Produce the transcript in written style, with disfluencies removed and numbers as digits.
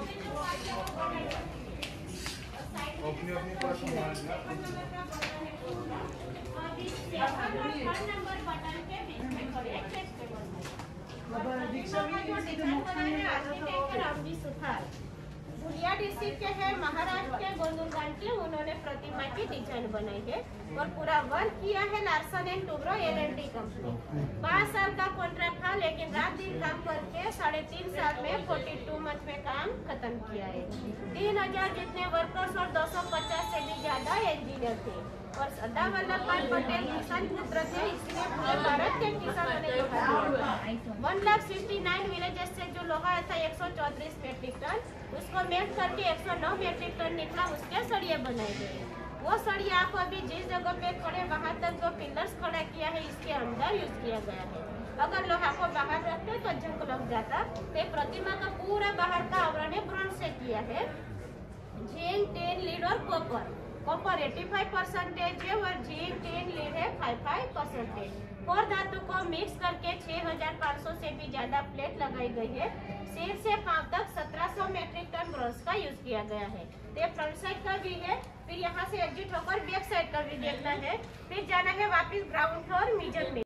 अपनी अपनी number button के बीच में करें गुड़िया डिस्ट्रिक्ट के है, महाराष्ट्र के गोंदुलगांव के, उन्होंने प्रतिमा की डिजाइन बनाई है और पूरा वर्क किया है Larsen and Toubro LNT company. 5 साल का कॉन्ट्रैक्ट था, लेकिन रात दिन काम करके 3.5 साल में 42 मंथ में काम खत्म किया है। 3000 जितने वर्कर्स और 250 से भी ज्यादा इंजीनियर थे और सरदार वल्लभ भाई पटेल किसान पुत्र थे, इसलिए पूरे भारत के किसानों ने 1,69 विलेजेस से जो लोहा आया था 134 मेट्रिक टन, उसको मेल्ट करके 109 मेट्रिक टन निकला, उसके सरिये बनाए गए। वो सरिया आप अभी जिस जगह पे खड़े वहाँ तक जो पिलर्स खड़ा किया है इसके अंदर यूज किया गया है। अगर लोहा को बाहर रखते तो जंग लग जाता। तो प्रतिमा का पूरा बाहर का आवरण ब्रोंज से किया है। जिंक, टिन, लीड और कॉपर 85% है और जिंक, टिन, लीड है 55%। और धातु को मिक्स करके 6500 से भी ज्यादा प्लेट लगाई गई है। सिर से पांव तक 1700 मेट्रिक टन ब्रोंज का यूज किया गया है। ये फ्रंट साइड का भी है, फिर यहाँ से एग्जिट होकर बैक साइड का भी देखना है, फिर जाना है वापस ग्राउंड फ्लोर म्यूजियम में।